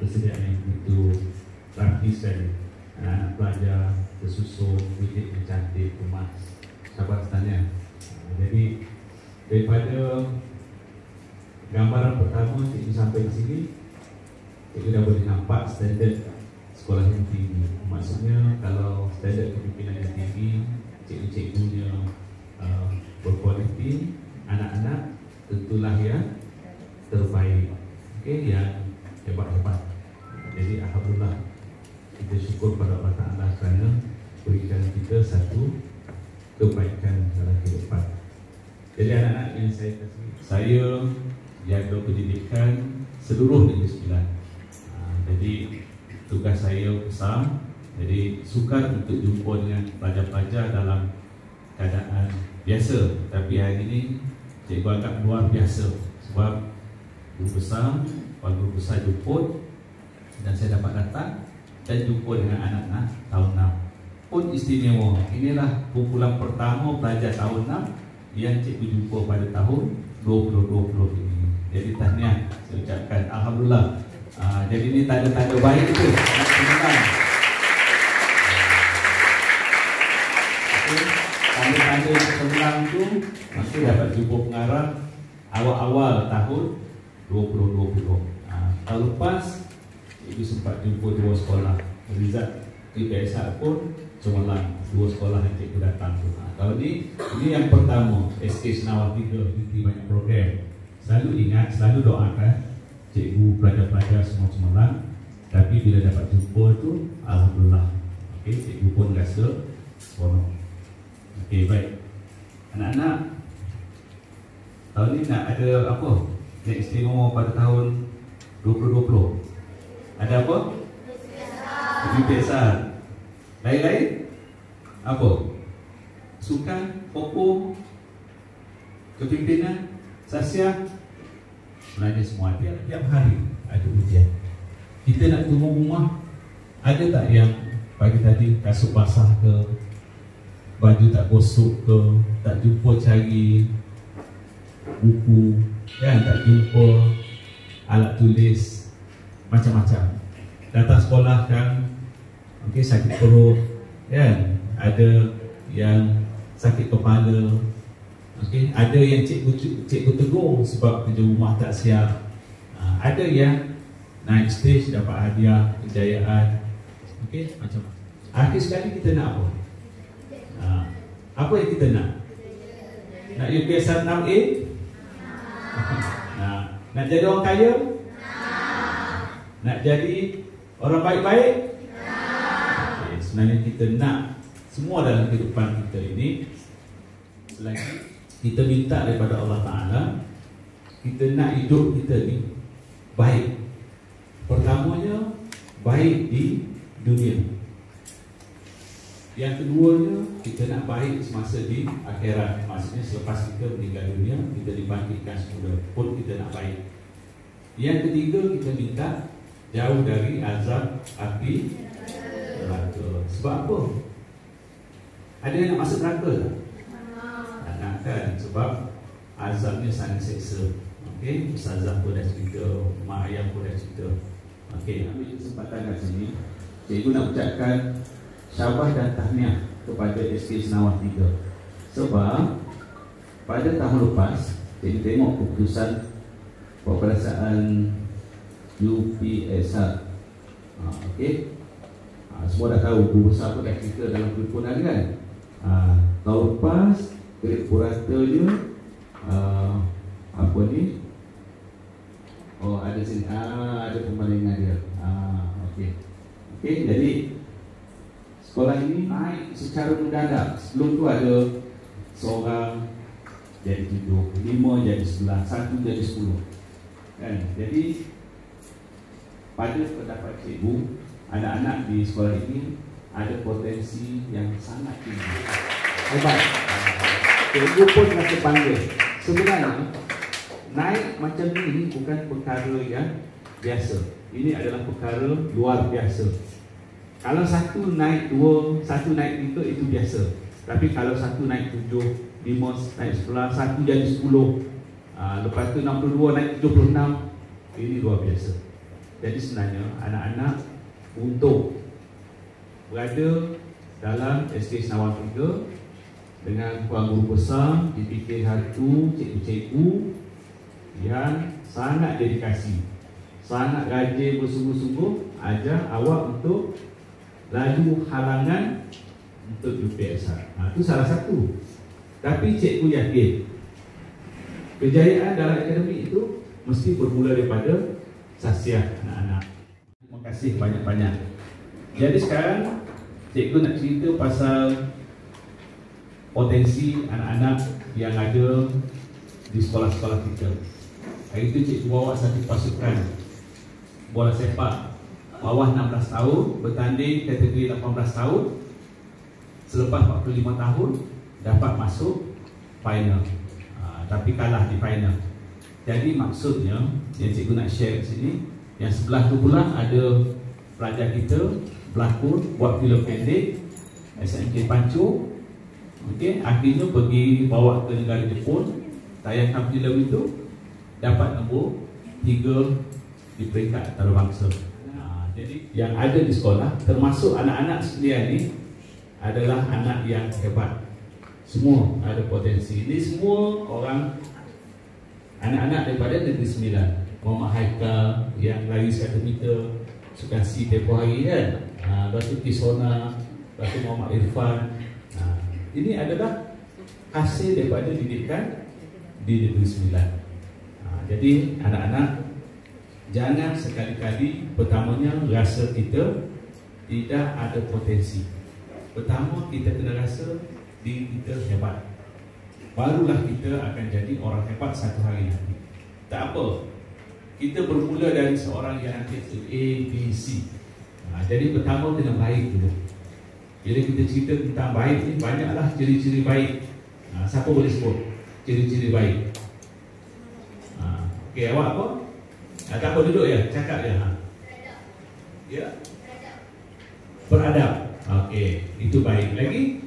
persediaan yang begitu rapi sekali. Anak-anak pelajar tersusun, bilik yang cantik, emas. Sahabat sekalian, jadi daripada gambaran pertama cikgu sampai di sini, cikgu dah boleh nampak standard sekolah yang tinggi. Maksudnya kalau standard kepimpinan yang tinggi, cikgu-cikgunya berkualiti, anak-anak tentulah yang terbaik, yang hebat-hebat. Jadi alhamdulillah, kita syukur pada Allah Ta'ala kerana berikan kita satu kebaikan dalam kehidupan. Jadi anak-anak yang saya kasih, saya jaga pendidikan seluruh Negeri Sembilan. Jadi tugas saya besar. Jadi sukar untuk jumpa dengan pelajar-pelajar dalam keadaan biasa. Tapi hari ini cikgu anggap luar biasa sebab guru besar jemput dan saya dapat datang dan jumpa dengan anak-anak tahun 6 pun istimewa. Inilah kumpulan pertama pelajar tahun 6 yang cikgu jumpa pada tahun 2020 ini. Jadi tahniah saya ucapkan, alhamdulillah. Jadi ini tanda-tanda baik itu. Tanda-tanda yang senang itu masih dapat jumpa pengarah awal-awal tahun 2020. Tahun lepas cikgu sempat jumpa 2 sekolah. Rizal IPSA pun cemerlang 2 sekolah yang cikgu datang. Kalau ini yang pertama, SK Senawan 3, ini banyak program. Selalu ingat, selalu doakan cikgu, pelajar-pelajar semua cemerlang. Tapi bila dapat jumpa tu, alhamdulillah. Cikgu pun rasa seronok. Baik. Anak-anak, tahun ni nak ada apa? Nak istimewa pada tahun 2020. Ada apa? Biasa. Lain-lain? Apa? Sukan, pokok, kepimpinan, sasiah. Sebenarnya semua ada. Tiap hari ada ujian. Kita nak tunggu rumah, ada tak yang pagi tadi kasut basah ke, baju tak gosok ke, tak jumpa cari buku, tak jumpa alat tulis, macam-macam. Datang sekolah kan, sakit perut, ada yang sakit kepala, ada yang cikgu tegur sebab kerja rumah tak siap, ada yang naik stage dapat hadiah kejayaan, macam-macam. Akhir sekali kita nak apa? Apa yang kita nak? Nak UPSR 6A? Nak jadi orang kaya? Nak jadi orang baik-baik? Sebenarnya kita nak semua dalam kehidupan kita ini. Selagi kita minta daripada Allah Ta'ala, kita nak hidup kita ni baik. Pertamanya, baik di dunia. Yang keduanya, kita nak baik semasa di akhirat. Maksudnya selepas kita meninggal dunia, kita dibangkitkan semula pun kita nak baik. Yang ketiga, kita minta jauh dari azab api neraka. Sebab apa? Ada yang nak masuk neraka tak? Tak nak kan? Sebab azabnya sangat seksa. Ustazah pun dah cerita, mak ayah pun dah cerita. Ambil kesempatan kat sini, cikgu nak ucapkan syabas dan tahniah kepada SK Senawan 3. Sebab pada tahun lepas cikgu tengok keputusan peperiksaan UPSR. Semua dah tahu, guru besar pun dah cerita dalam perhimpunan kan. Tahun lepas grade purata je apa ni? Ada sini. Ada pembalingan dia. Jadi sekolah ini naik secara mendadak. Sebelum tu ada seorang jadi 7, 5 jadi 11, 1 jadi 10. Jadi pada pendapat cikgu, anak-anak di sekolah ini ada potensi yang sangat tinggi. Hebat. Cikgu pun rasa bangga. Sebenarnya naik macam ini bukan perkara yang biasa. Ini adalah perkara luar biasa. Kalau satu naik 2, satu naik 3 itu biasa. Tapi kalau satu naik 7, 5 naik 11, satu jadi 10, lepas tu 62 naik 76, ini luar biasa. Jadi sebenarnya anak-anak untuk berada dalam SK Senawan 3 dengan puan guru besar di PKH itu, cikgu-cikgu yang sangat dedikasi, sangat rajin bersungguh-sungguh ajar awak untuk laju halangan untuk UPSR. Itu salah satu. Tapi cikgu yakin kejayaan dalam akademik itu mesti bermula daripada sasiah anak-anak. Terima kasih banyak-banyak. Jadi sekarang cikgu nak cerita pasal potensi anak-anak yang ada di sekolah-sekolah kita. Hari itu cikgu bawa satu pasukan bola sepak bawah 16 tahun bertanding kategori 18 tahun. Selepas 45 tahun dapat masuk final, tapi kalah di final. Jadi maksudnya yang cikgu nak share kat sini, yang sebelah tu pula ada pelajar kita berlakon buat filem pendek SMK Pancu. Okey, akhirnya pergi bawa ke negara Jepun, tayangkan filem itu, dapat nombor 3 di peringkat antarabangsa. Jadi yang ada di sekolah termasuk anak-anak sekalian ni adalah anak yang hebat. Semua ada potensi. Ini semua orang anak-anak daripada Negeri Sembilan. Muhammad Haikal yang lari 100 meter sukan si tempoh hari kan. Lepas tu Kisona, lepas tu Muhammad Irfan. Ini adalah hasil daripada didikan di Negeri Sembilan. Jadi anak-anak jangan sekali-kali pertamanya rasa kita tidak ada potensi. Pertama kita kena rasa diri kita hebat. Barulah kita akan jadi orang hebat satu hari nanti. Tak apa, kita bermula dari seorang yang nanti A, B, C. Jadi pertama kena baik dulu. Bila kita cerita tentang baik ni, banyaklah ciri-ciri baik. Siapa boleh sebut ciri-ciri baik? Okey, awak apa? Tak apa, duduk ya, cakap je. Ya? Beradab. Okey, itu baik. Lagi?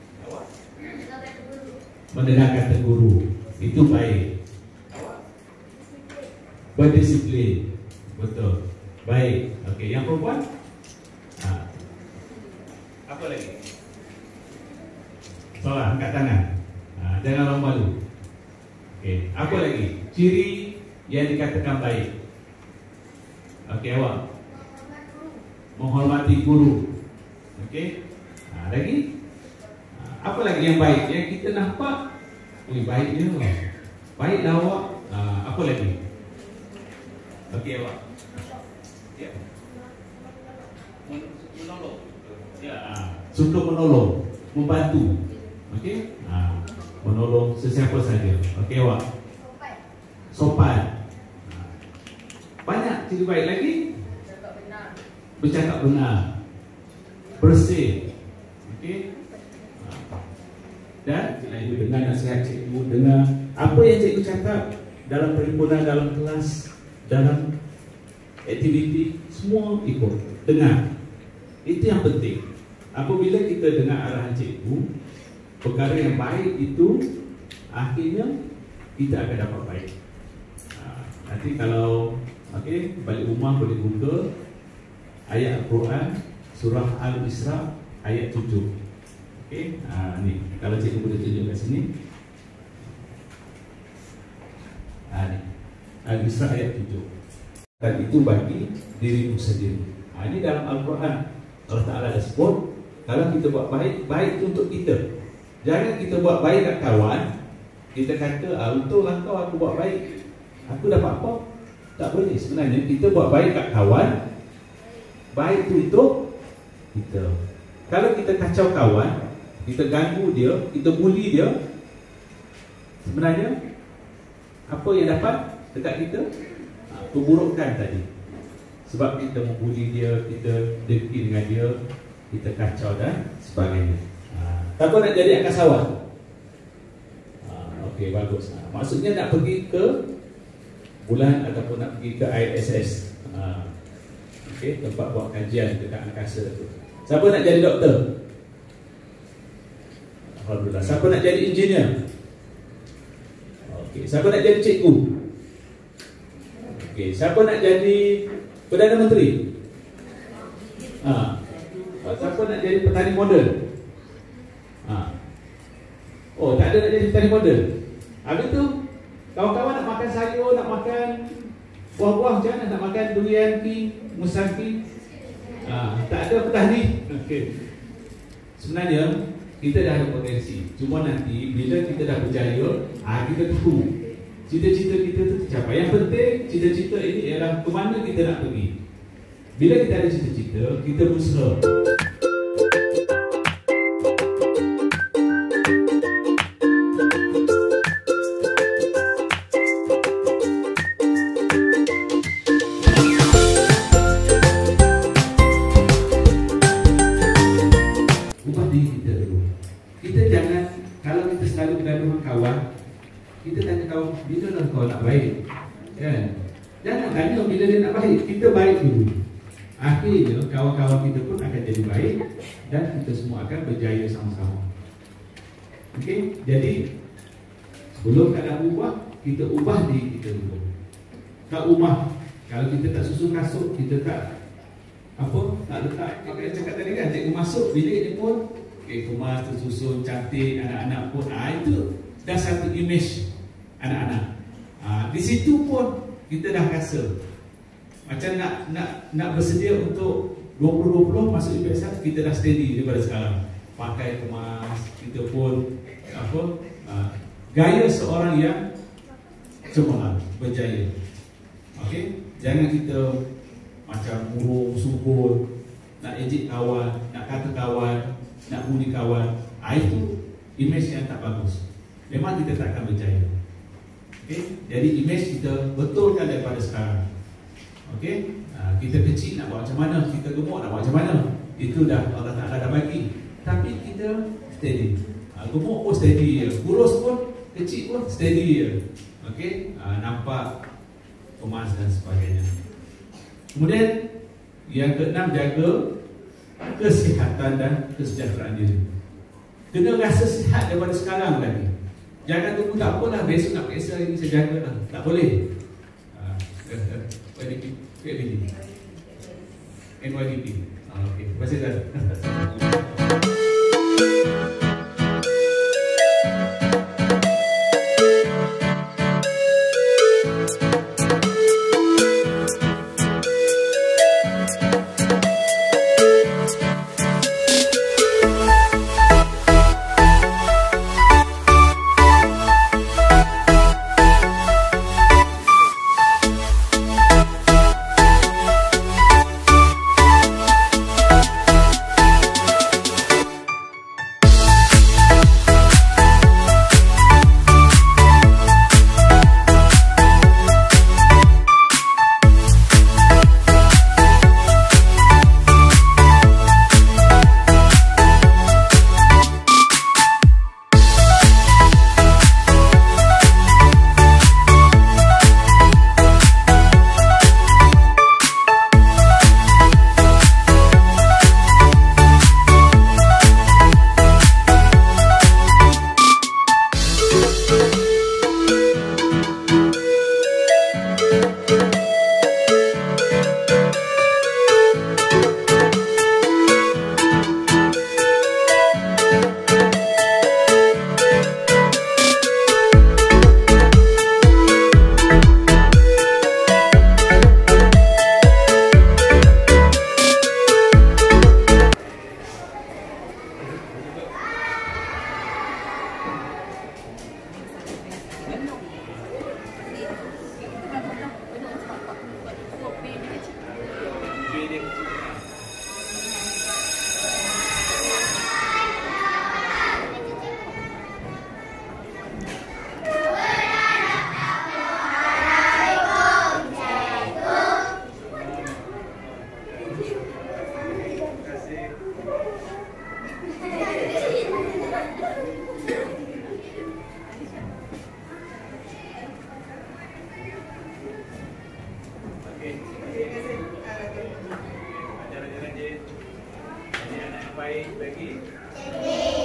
Mendengarkan kata guru. Itu baik. Berdisiplin. Betul. Baik. Okey, yang perempuan? Apa lagi? Soalan, angkat tangan. Jangan malu. Okey, apa lagi? Ciri yang dikatakan baik. Okey, awak? Menghormati guru. Okey. Lagi? Apa lagi yang baik? Yang kita nampak baiknya. Baiklah awak. Apa lagi? Okey, awak. Ya. Menolong. Ya, suka menolong, membantu. Okey? Menolong sesiapa saja. Okey, awak. Sopan. Banyak ciri baik lagi. Bercakap benar. Bersih. Okey? Dan itu dengar nasihat cikgu, dengar apa yang cikgu cakap dalam perhimpunan, dalam kelas, dalam aktiviti, semua ikut, dengar. Itu yang penting. Apabila kita dengar arahan cikgu, perkara yang baik itu akhirnya kita akan dapat baik. Nanti kalau balik rumah boleh buka ayat Al-Quran surah Al-Isra ayat 7. Okey, ni kalau cikgu boleh tunjuk kat sini. Ni Al-Isra ayat 7. Dan itu bagi dirimu sendiri. Ini dalam Al-Quran Allah Ta'ala dah sebut, kalau kita buat baik, baik itu untuk kita. Jangan kita buat baik kat kawan, kita kata, untunglah kau aku buat baik, aku dapat apa? Tak boleh. Sebenarnya kita buat baik kat kawan, baik itu untuk kita. Kalau kita kacau kawan, kita ganggu dia, kita bully dia, sebenarnya apa yang dapat dekat kita? Keburukan tadi. Sebab kita membuli dia, kita dengki dengan dia, kita kacau dan sebagainya. Tak apa nak jadi angkasawan? Okey, bagus. Maksudnya nak pergi ke bulan ataupun nak pergi ke ISS. Okey, tempat buat kajian dekat angkasa tu. Siapa nak jadi doktor? Alhamdulillah. Siapa nak jadi engineer? Okey, siapa nak jadi cikgu? Okey, siapa nak jadi Perdana Menteri. Siapa nak jadi petani moden? Oh, tak ada nak jadi petani moden. Habis tu kawan-kawan nak makan sayur, nak makan buah-buah macam mana? Nak makan durian ki, musang ki. Tak ada petani. Okay. Sebenarnya kita dah ada potensi. Cuma nanti bila kita dah berjaya, kita tahu cita-cita kita tu tercapai. Yang penting cita-cita ini ialah ke mana kita nak pergi. Bila kita ada cita-cita, kita berusaha. Ubah diri kita dulu. Kita jangan, kalau kita selalu bergaduh dengan kawan, kita tanya kawan, bila lah kau nak baik? Kan? Jangan tanya bila dia nak baik. Kita baik dulu. Akhirnya kawan-kawan kita pun akan jadi baik dan kita semua akan berjaya sama-sama. Okey, jadi sebelum keadaan ubah, kita ubah diri kita dulu. Kat rumah, kalau kita tak susun kasut, kita tak tak letak. Kita cakap tadi kan, cikgu masuk bilik ni pun kemas, tersusun, cantik, anak-anak pun itu dah satu image anak-anak. Di situ pun kita dah rasa macam nak bersedia untuk 2020 masuk UPSR, kita dah steady daripada sekarang. Pakai kemas, kita pun gaya seorang yang cemerlang, berjaya. Okey, jangan kita macam murung, subur, nak ejek kawan, nak kata kawan, nak bunyi kawan. Itu image yang tak bagus. Memang kita tak akan berjaya. Okey, jadi image kita betulkan daripada sekarang. Okey, kita kecil nak buat macam mana, kita gemuk nak buat macam mana, itu dah Allah Ta'ala dah bagi. Tapi kita steady. Gemuk pun steady, kurus pun, kecil pun steady. Okey, nampak kemas dan sebagainya. Kemudian yang keenam, jaga kesihatan dan kesejahteraan diri. Kena rasa sihat daripada sekarang lagi. Jangan tunggu tak apalah, besok nak periksa ini saya jagalah. Tak boleh. NYDP. Okey, terima kasih Zat. baik lagi.